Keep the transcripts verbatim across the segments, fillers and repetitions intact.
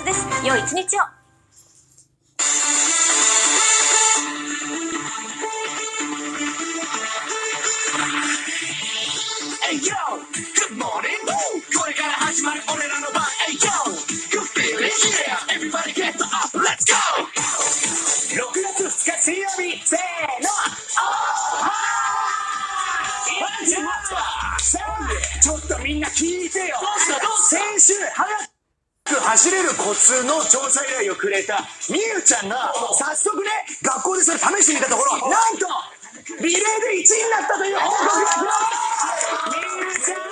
トです。良い一日を。 Hey yo, good morning. これから始まる俺らの番。Hey yo, good feeling, yeah. Everybody get up, let's go. ろくがつふつか水曜日、せーの。おはーい。さあ、ちょっとみんな聞いてよ。どうしたどうした先週早く走れるコツの調査依頼をくれたみゆちゃんが早速ね、学校でそれ試してみたところ、なんとリレーでいちいになったという報告が。みゆちゃん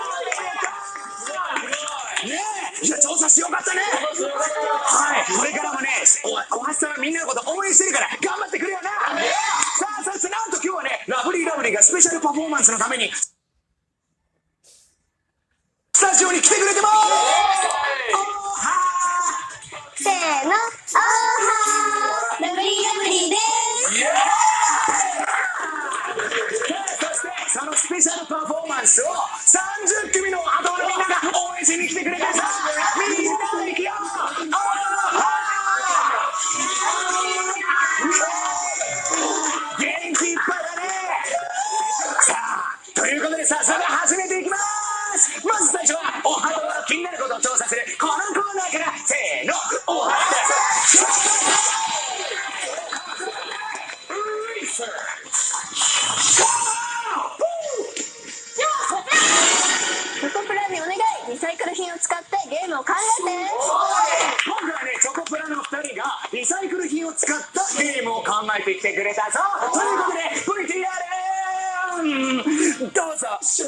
ねえ、いや調査しよかったね。はい、これからもね、おはしさんはみんなのこと応援してるから頑張ってくれよな。さあ、そしてなんと今日はね、ラブリーラブリーがスペシャルパフォーマンスのためにスタジオに来てくれてます。 せーの、おーはー、ラブリーラブリーです。 そしてそのスペシャルパフォーマンスをさんじゅっくみのハトのみんなが応援しに来てくれてさ、みんなで行くよ。おーはー、元気いっぱいだね。さあ、ということで早速始めていきます。まず最初はおはトの気になることを調査するこのコーナーから。せーの、おはトチョコプラにお願い、リサイクル品を使ってゲームを考えて。 今回はね、チョコプラのふたりがリサイクル品を使ったゲームを考えてきてくれたぞ。ということで ブイティーアール どうぞ。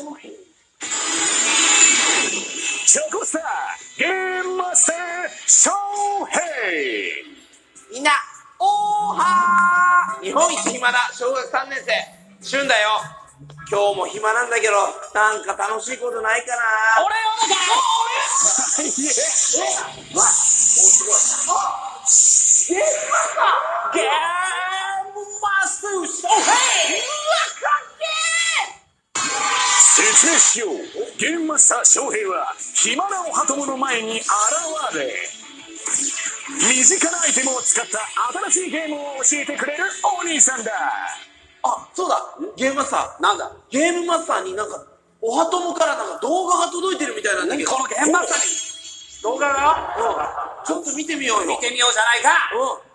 チョコスターゲームマスターショーヘイ。 みんな、おーはー。日本一暇な小学さんねん生、しゅんだよ。今日も暇なんだけど、なんか楽しいことないかな。 俺をだよ。俺いええわっ、おすごい。あ、ゲームマスターゲームマスターショーヘイ。うわ、かっけー。説明しよう。ゲームマスター翔平は暇なおはともの前に現れ、身近なアイテムを使った新しいゲームを教えてくれるお兄さんだ。 あ、そうだ、ゲームマスター。なんだゲームマスターになんか、おはともからなんか動画が届いてるみたいなんだけど。 このゲームマスターに動画が、 うん、ちょっと見てみようよ。 見てみようじゃないか。 うん。 おーはー、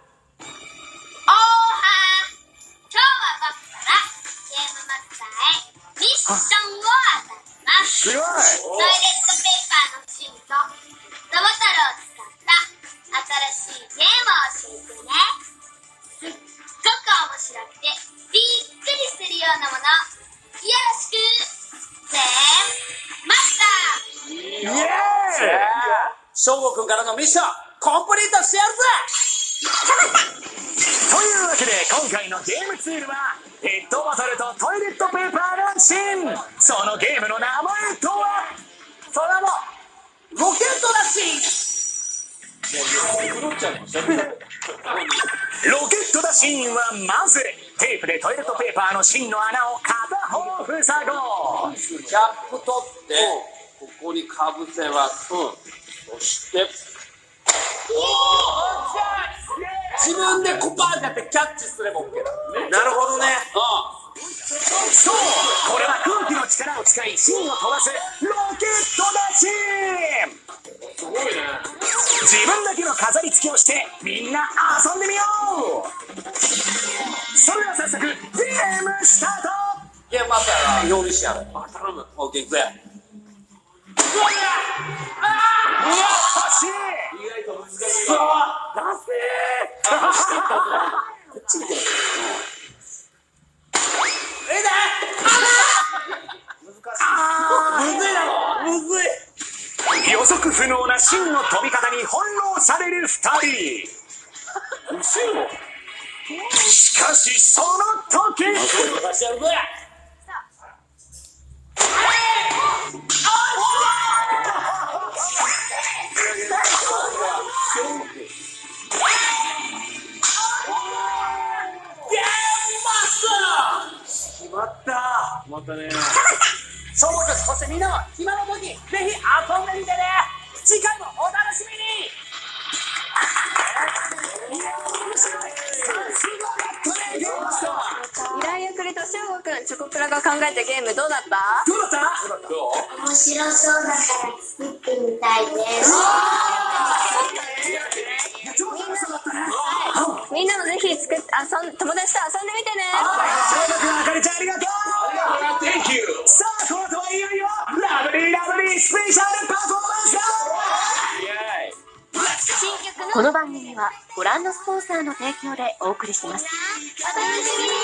今日は僕からゲームマスターへミッションを与えます。 すごい。 トイレットペーパーの芯とロボタルを使った新しいゲームを教えてね。すっごく面白くてびっくりするようなもの、よろしく。ゲームマスター。 イエーイ。翔吾くんからのミッションコンプリートしてやるぜ。というわけで今回のゲームツールはペットボトルとトイレットペーパーの芯。そのゲームの名前とは、その名もロケットだし。ロケットだ芯はまずテープでトイレットペーパーの芯の穴を片方塞ごう。 キャップ取って、ここにかぶせます。そして、自分でコパーンってやってキャッチすれば OK だ。なるほどね。 そう、これは空気の力を使い芯を飛ばすロケットだし。 すごいね。 自分だけの飾り付けをしてみんな遊んでみよう。それでは早速ゲームスタート。 ゲームマスターが日本にしてやる。あ、頼む。オッケー、いくぜ。うわっ、 うわ、欲しい。 意外と難しい。そう、ダセー。あ、走っていったぞ。こっち見てる。えだ。難しい。むずいだろ。むずい。 予測不能な芯の飛び方に翻弄されるふたり。しかしその時、 決まった。決まったね。 そうです。そしてみんなは暇の時ぜひ遊んでみてね。次回もお楽しみに。 なか考えたゲームどうだった？ どうだった？ どう？ 面白そうだから作ってみたいです。 超楽しそうだったね。 みんなもぜひ作っ遊ん友達と遊んでみてね。 翔太君、あかりちゃんありがとう。 Thank you。 さあこの後はいよいよラブリーラブリースペシャルパフォーマンスだ。 新曲のこの番組はご覧のスポンサーの提供でお送りします。 お楽しみに。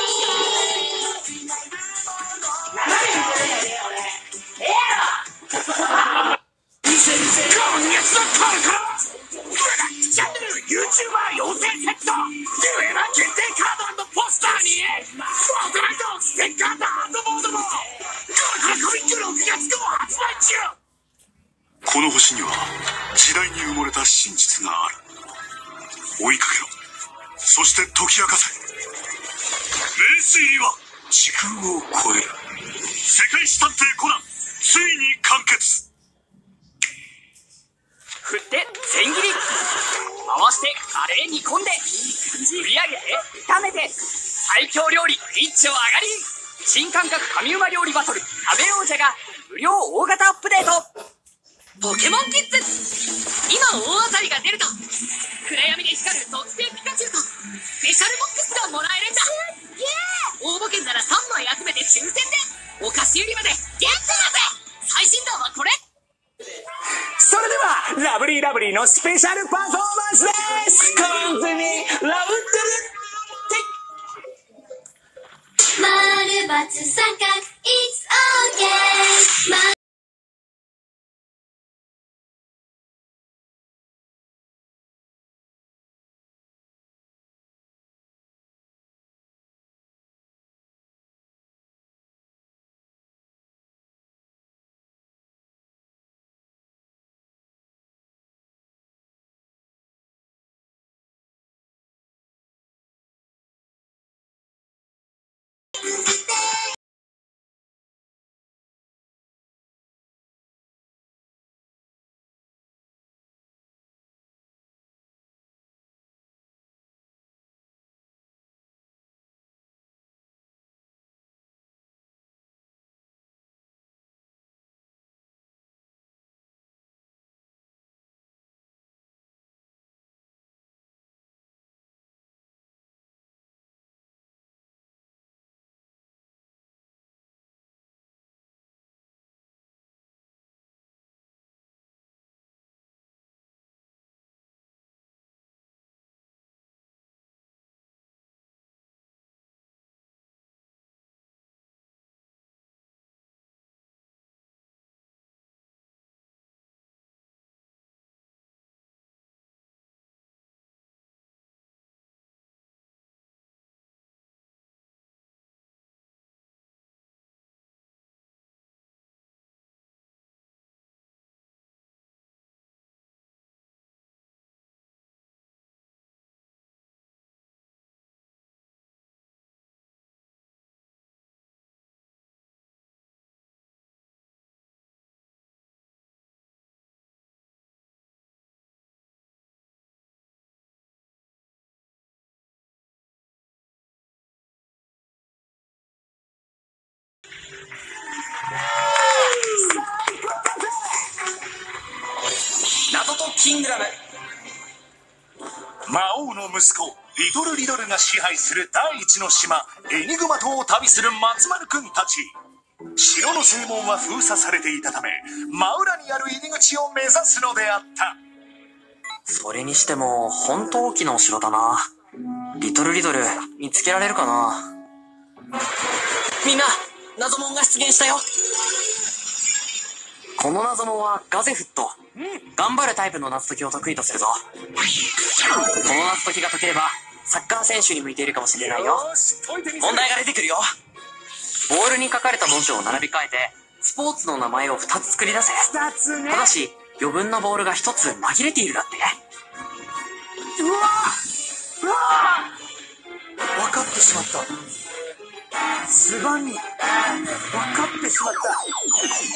今月のパルからチャンネル YouTuber 養成セット、ニューエラ限定カード&ポスターにフォートナイトステッカーとハンドボードもゴールドコミックろくがつ号発売中。 この星には時代に埋もれた真実がある。追いかけろ、そして解き明かせ。名推理は時空を超える。世界史探偵コナン、ついに完結。 振って千切り、回してカレー煮込んで、振り上げて炒めて、最強料理一丁上がり。新感覚神うま料理バトル食べ王者が無料大型アップデート。ポケモンキッズ、今大当たりが出ると暗闇で光る特製ピカチュウとスペシャルボックスがもらえるんだ。応募券ならさんまい集めて抽選でお菓子売り場でゲットだぜ。最新弾はこれ。 それではラブリーラブリーのスペシャルパフォーマンスです。コンテミラブ丸バツ三角 It's okay。 謎とキングダム。 魔王の息子リトルリドルが支配する第一の島エニグマ島を旅する松丸くんたち。城の正門は封鎖されていたため真裏にある入り口を目指すのであった。 それにしても本当大きなお城だな。リトルリドル見つけられるかな。みんな、謎門が出現したよ。この謎問はガゼフット、うん、頑張るタイプの謎解きを得意とするぞ。この謎解きが解ければサッカー選手に向いているかもしれないよ。問題が出てくるよ。ボールに書かれた文章を並び替えてスポーツの名前をふたつ作り出せ。ふたつね。ただし余分なボールがひとつ紛れているだって。うわうわ分かってしまった。ズバリ分かってしまった。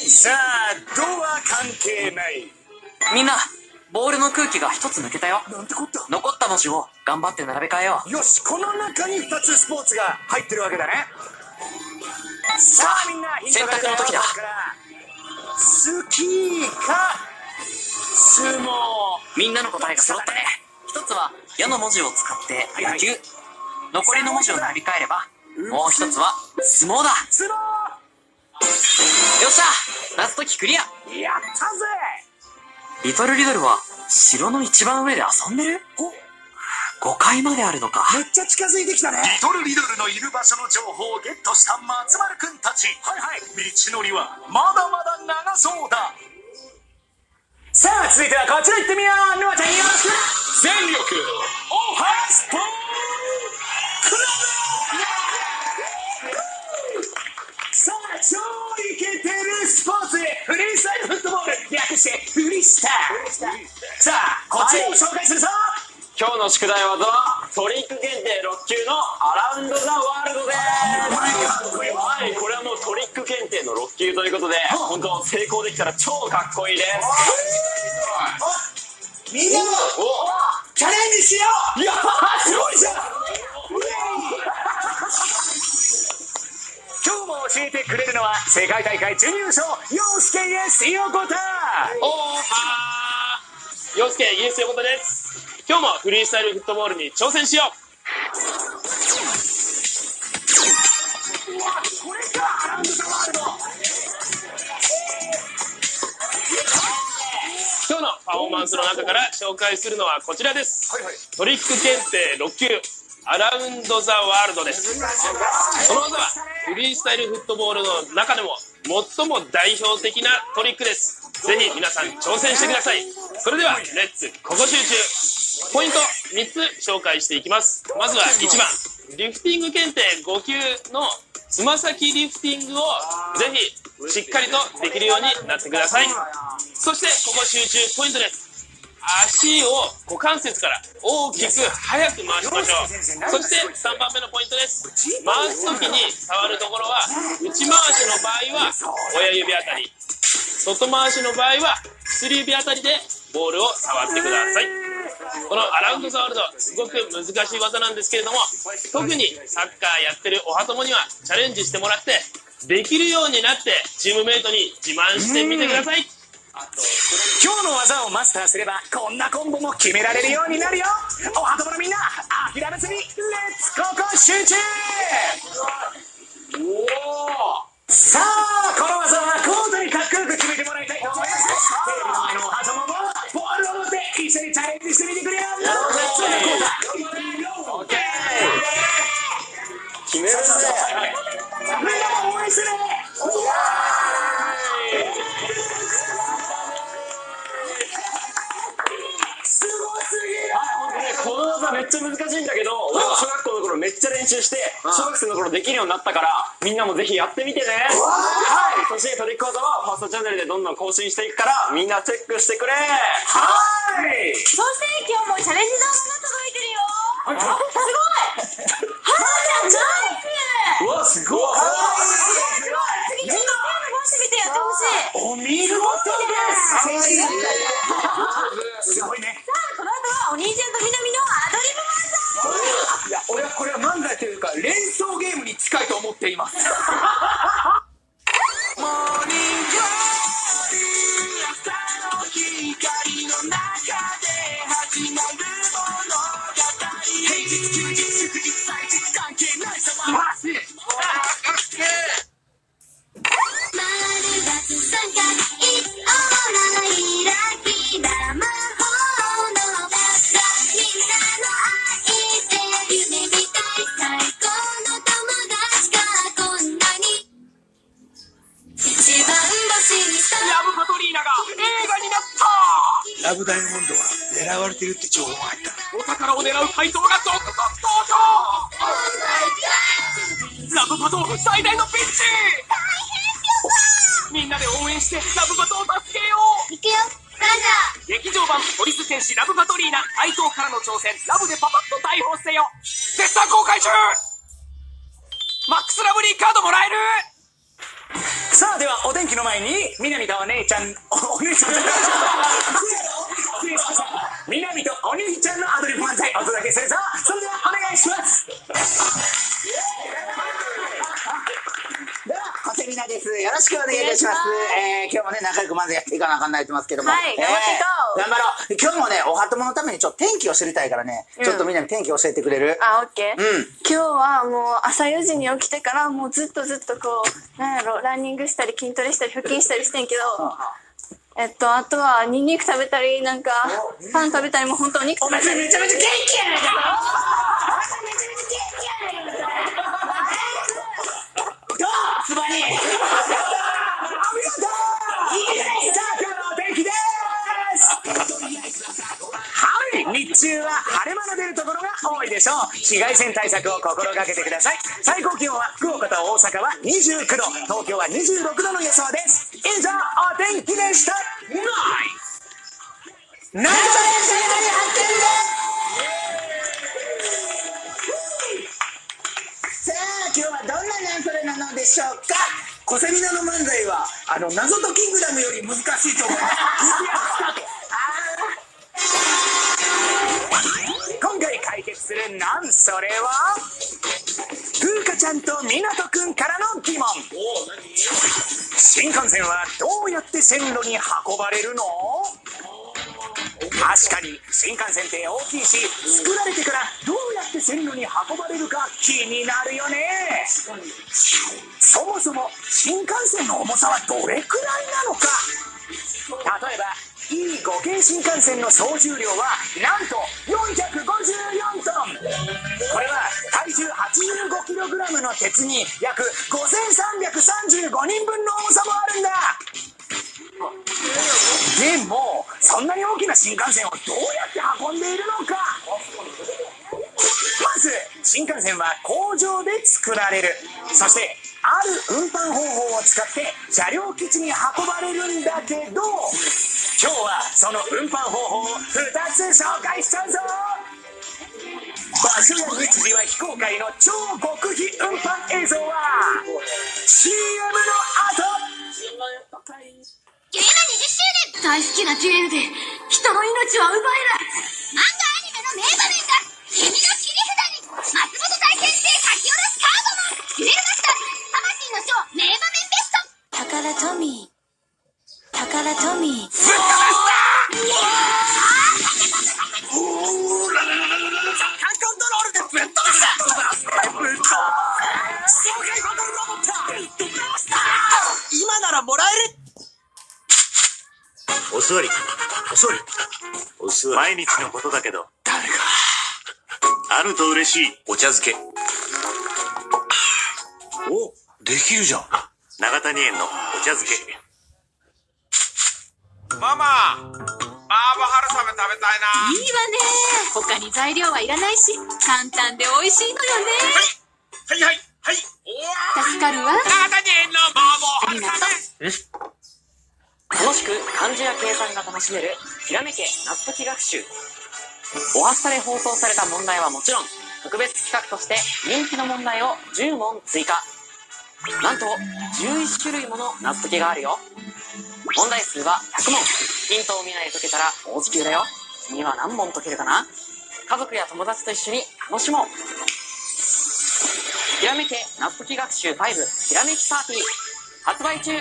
さあ、ドは関係ない。 みんな、ボールの空気が一つ抜けたよ。 なんてこった。 残った文字を頑張って並べ替えよう。 よし、この中にふたつスポーツが入ってるわけだね。 さあみんな選択の時だ。 スキーか相撲。 みんなの答えが揃ったね。一つは矢の文字を使って野球、残りの文字を並び替えればもう一つは相撲だ。 相撲。 よっしゃ、ラスト期クリア。 やったぜ。 リトルリドルは城の一番上で遊んでる。ごかいまであるのか。 めっちゃ近づいてきたね。 リトルリドルのいる場所の情報をゲットした松丸くんたち。 はいはい。 道のりはまだまだ長そうだ。 さあ続いてはこちら行ってみよう。ノアちゃんよろしく。 全力オハスポークラブ。 さあ超イケてるスポーツフリースタイルフットボール、略してフリスタ。さあこちらを紹介するぞ。 今日の宿題技はトリック検定ろっ級のアラウンド・ザ・ワールドです。はい、これはもうトリック検定のろっ級ということで、本当成功できたら超かっこいいです。 みんなもチャレンジしよう。いやすごいじゃん。今日も教えてくれるのは世界大会準優勝陽介イエス横田。 おーはー、陽介イエス横田です。今日もフリースタイルフットボールに挑戦しよう。 うわこれかアラウンド・ザ・ワールド。 今日のパフォーマンスの中から紹介するのはこちらです。 はいはい。 トリック検定ろっ級アラウンド・ザ・ワールドです。この技はフリースタイルフットボールの中でも最も代表的なトリックです。ぜひ皆さん挑戦してください。それではレッツここ集中。ポイントみっつ紹介していきます。まずはいちばん、リフティング検定ご級のつま先リフティングをぜひしっかりとできるようになってください。そしてここ集中ポイントです。足を股関節から大きく速く回しましょう。そしてさんばんめのポイントです。回す時に触るところは内回しの場合は親指あたり、外回しの場合は薬指あたりでボールを触ってください。このアラウンド・ザ・ワールドすごく難しい技なんですけれども、特にサッカーやってるおはともにはチャレンジしてもらってできるようになってチームメイトに自慢してみてください。 今日の技をマスターすればこんなコンボも決められるようになるよ。おはとものみんな諦めずにレッツここ集中。さあこの技はコートにかっこよく決めてもらいたいと思います。テレビの前のおはとももボールを持って一緒にチャレンジしてみてくれよ。オッケー決めるね。 みんなも応援してね。すごすぎる。 この技めっちゃ難しいんだけど、俺は小学校の頃めっちゃ練習して小学生の頃できるようになったから、みんなもぜひやってみてね。はい、そしてトリック技はファーストチャンネルでどんどん更新していくからみんなチェックしてくれ。 はい。 そして今日もチャレンジ動画が届いてるよ。あ、すごい。はーちゃんナイス。 うわすごい。 次ちょっと手伸ばしてみてやってほしい。 お見事です。すごいね。 さあこの後はお兄ちゃんとみなみのアドリブ漫才。 いや俺はこれは漫才というか連想ゲームに近いと思っています。モーニング朝の光の中で始まる物語。平日休日祝日祭日関係ないさま。マジラブダイヤモンドは狙われてるって情報が入った。 お宝を狙う怪盗が続々登場。ラブパトール最大のピンチ。みんなで応援してラブパトを助けよう。 いくよ、ラジャー。 劇場版ポリス戦士ラブパトリーナ怪盗からの挑戦、ラブでパパッと逮捕せよ。絶賛公開中。マックスラブリーカードもらえる。 さあではお天気の前にみなみとお姉ちゃんおお姉ちゃんみなみとお兄ちゃんのアドリブ漫才お届けするぞ。それではお願いします。ではいします。えー、今日もね、仲良くまずやっていかなあかんないと思いますけども。 はい頑張っていこうえー頑張ろう。今日もね、おはとものためにちょっと天気を知りたいからね、ちょっとみんなに天気教えてくれる？ あ、オッケー。 うん。 今日はもう朝よじに起きてからもうずっとずっとこう、なんやろ、ランニングしたり筋トレしたり腹筋したりしてんけど、えっと、あとはニンニク食べたり、なんか、パン食べたりも本当お肉食べたり。 めちゃめちゃ元気やないか。どうつばに。お見事。さあ、今日のお天気です。はい、日中は晴れ間の出るところが多いでしょう。紫外線対策を心がけてください。最高気温は福岡と大阪はにじゅうきゅうど、東京はにじゅうろくどの予想です。以上、お天気でした。ナイス。ナイス。さあ、今日はどんなナンそれなのでしょうか。コセミナの漫才はあの謎とキングダムより難しいと思います。今回解決するなんそれは風花ちゃんと湊くんからの疑問。新幹線はどうやって線路に運ばれるの？確かに新幹線って大きいし、作られてからどうやって線路に運ばれるか気になるよね。そもそも新幹線の重さはどれくらいなのか。例えば イーご 系新幹線の総重量はなんとよんひゃくごじゅうよんトン。これは体重 はちじゅうごキログラム の鉄に約ごせんさんびゃくさんじゅうごにんぶんの重さもあるんだ。でもそんなに大きな新幹線をどうやって運んでいるのか。まず新幹線は工場で作られる。そしてある運搬方法を使って車両基地に運ばれるんだけど、今日はその運搬方法をふたつ紹介しちゃうぞ。場所や日時は非公開の超極秘運搬映像は シーエム の後。 ゲームにじゅっしゅうねん、大好きなデュエルで人の命は奪える。漫画アニメの名場面が君の切り札に。松本大先生書き下ろしカードマンデュエルマスター魂の章名場面ベスト。 タカラトミー。タカラトミー。 ぶっ飛ばしたおーららららららら若干コントロールでぶっ飛ばしたぶっ飛ばした爽快バトルロボットぶっ飛ばした今ならもらえる。お座りお座りお座り。毎日のことだけど誰かあると嬉しいお茶漬け。お、できるじゃん。長谷園のお茶漬け。 ママ、麻婆春雨食べたいな。 いいわね。他に材料はいらないし簡単で美味しいのよね。 はいはいはいはい。 助かるわ。 長谷園の麻婆春雨。 楽しく漢字や計算が楽しめるひらめけ夏解き学習。おはスタで放送された問題はもちろん、特別企画として人気の問題をじゅうもん追加。なんとじゅういちしゅるいもの夏解きがあるよ。問題数はひゃくもん。ヒントを見ないで解けたら大時給だよ。君は何問解けるかな。家族や友達と一緒に楽しもう。ひらめけ夏解き学習ごひらめきパーティー発売中。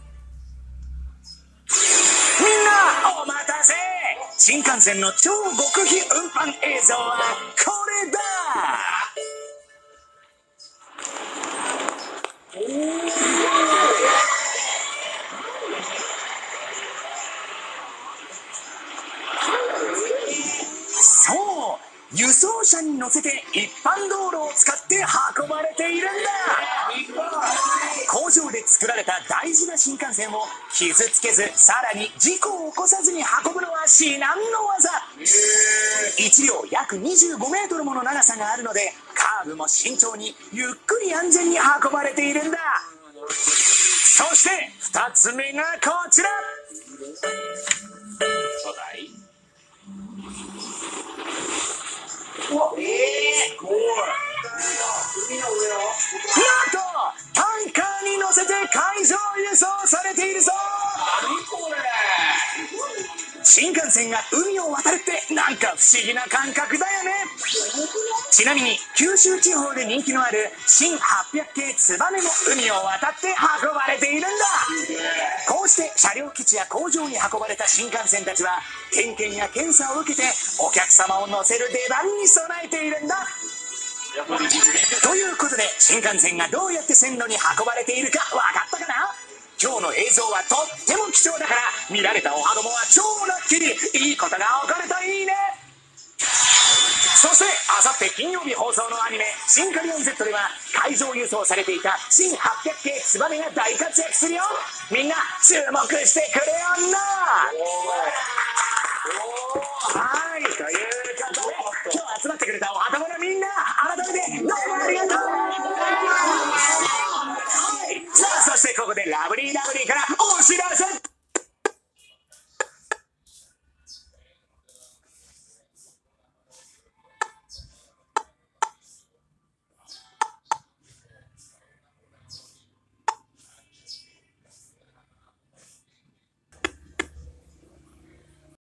みんなお待たせ。新幹線の超極秘運搬映像はこれだ。そう、輸送車に乗せて一般道路を使って運ばれているんだ。工場で作られた大事な新幹線を傷つけず、さらに事故を起こさずに運ぶのは至難の技。いちりょう約にじゅうごメートルもの長さがあるので、カーブも慎重にゆっくり安全に運ばれているんだ。そしてふたつめがこちら。 初代。 お、えー、怖い。海の上をなんとタンカーに乗せて海上輸送されているぞ。 何これ。 新幹線が海を渡るってなんてか不思議な感覚だよね。ちなみに九州地方で人気のある新はっぴゃく系ツバメも海を渡って運ばれているんだ。こうして車両基地や工場に運ばれた新幹線たちは点検や検査を受けてお客様を乗せる出番に備えているんだ。ということで新幹線がどうやって線路に運ばれているか分かったかな。今日の映像はとっても貴重だから見られたおはどもは超ラッキー。いいことが起こるといいね。そしてあさって金曜日放送のアニメ「シンカリオン Z」では海上輸送されていた新はっぴゃく系ツバメが大活躍するよ。みんな注目してくれよな。はい、という